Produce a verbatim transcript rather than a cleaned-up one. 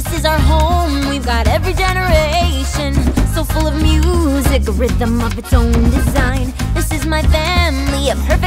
This is our home, we've got every generation, so full of music, a rhythm of its own design. This is my family, a perfect